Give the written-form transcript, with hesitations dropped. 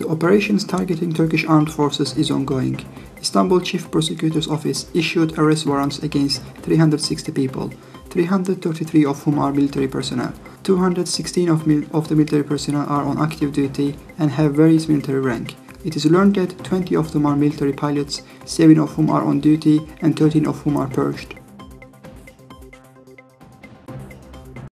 The operations targeting Turkish Armed Forces is ongoing. Istanbul Chief Prosecutor's Office issued arrest warrants against 360 people, 333 of whom are military personnel. 216 of the military personnel are on active duty and have various military rank. It is learned that 20 of them are military pilots, 7 of whom are on duty and 13 of whom are purged.